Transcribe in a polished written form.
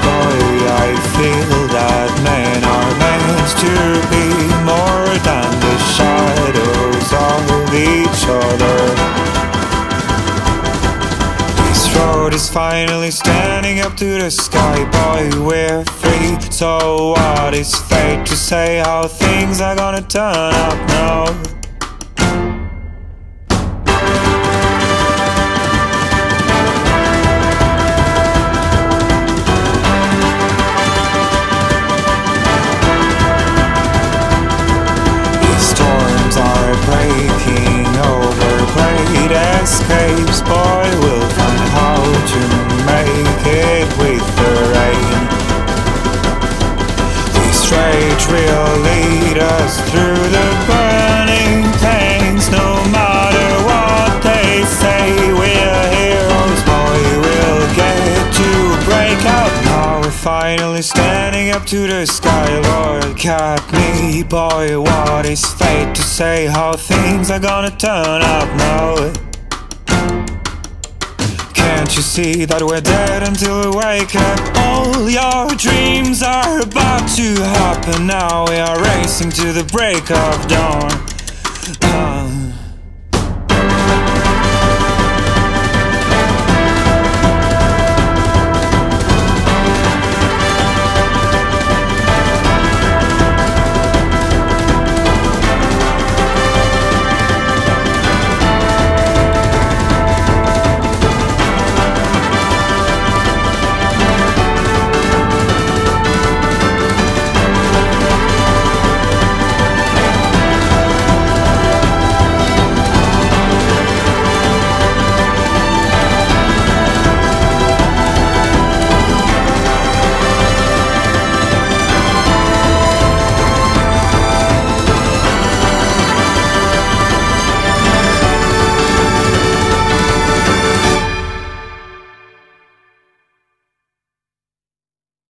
boy, I feel that men are meant to be more than the shadows of each other. This road is finally standing up to the sky, boy, we're free. So what is fate to say how things are gonna turn up now? Breaking over great escapes, boy, we'll find how to make it with the rain. This rage will lead us through the burning plains. No matter what they say, we're heroes, boy, we'll get to break out. Now we're finally standing up to the sky, Lord, got me, boy, what is fate to say how things are gonna turn up now? Can't you see that we're dead until we wake up? All your dreams are about to happen now. We are racing to the break of dawn.